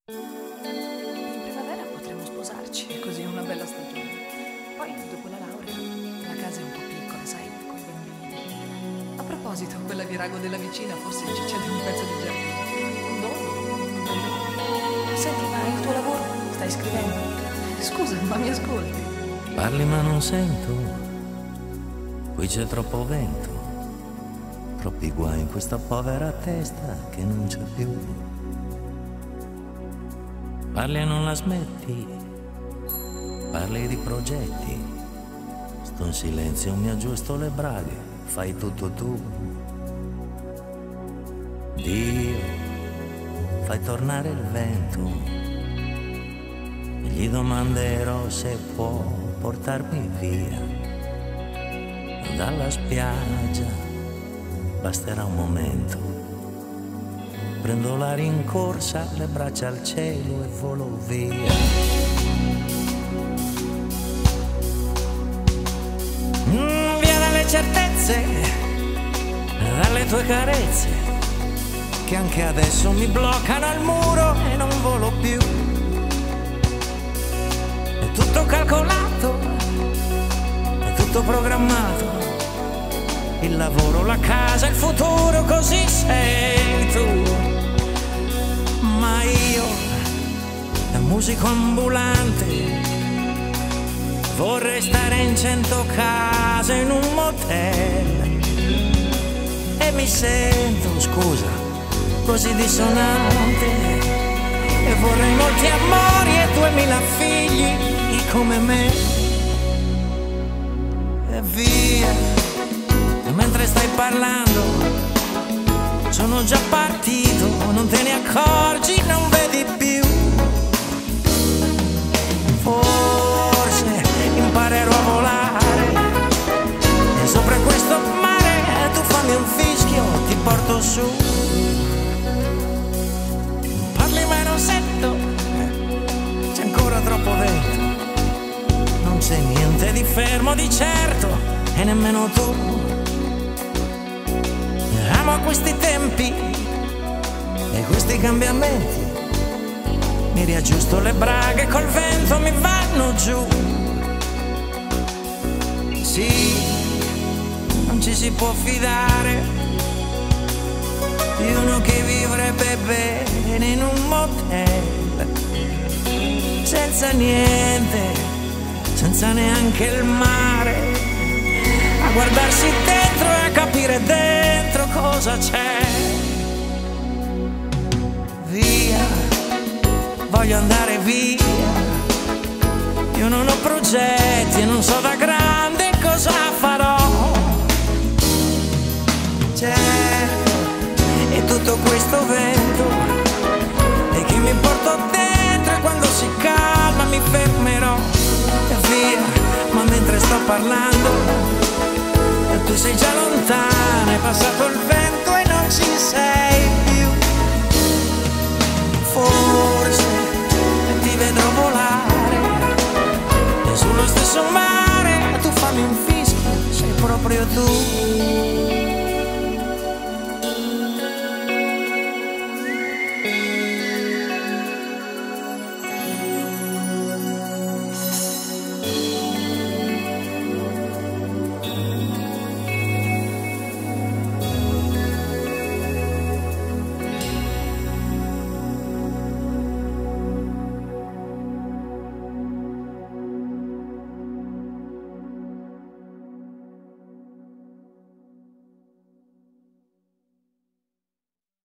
In primavera potremmo sposarci, è così una bella stagione. Poi, dopo la laurea, la casa è un po' piccola, sai, con i bambini. A proposito, quella virago della vicina forse ci cede un pezzo di giardino. Un dono, un bel. Senti, ma il tuo lavoro? Stai scrivendo? Scusa, ma mi ascolti? Parli ma non sento, qui c'è troppo vento, troppi guai in questa povera testa che non c'è più. Parli e non la smetti, parli di progetti, sto in silenzio, mi aggiusto le braghe, fai tutto tu. Dio, fai tornare il vento, e gli domanderò se può portarmi via dalla spiaggia, basterà un momento. Prendo la rincorsa, le braccia al cielo e volo via. Via dalle certezze, dalle tue carezze, che anche adesso mi bloccano al muro e non volo più. È tutto calcolato, è tutto programmato, il lavoro, la casa, il futuro, così sei tu. Ma io, da musico ambulante, vorrei stare in 100 case in un motel. E mi sento, scusa, così dissonante, e vorrei molti amori e 2000 figli come me. E via, e mentre stai parlando sono già partito, non te ne accorgi, non vedi più. Forse imparerò a volare e sopra questo mare tu fammi un fischio, ti porto su. Parli ma non sento, c'è ancora troppo vento, non c'è niente di fermo di certo e nemmeno tu. Amo questi tempi e questi cambiamenti, mi riaggiusto le braghe, col vento mi vanno giù. Sì, non ci si può fidare di uno che vivrebbe bene in un motel, senza niente, senza neanche il mare, a guardarsi dentro e a capire dentro cosa c'è. Via, voglio andare via, io non ho progetti e non so da grande cosa farò. Certo, e tutto questo vento e che mi porto dentro, e quando si calma mi fermerò. E via, ma mentre sto parlando tu sei già lontana, è passato il vento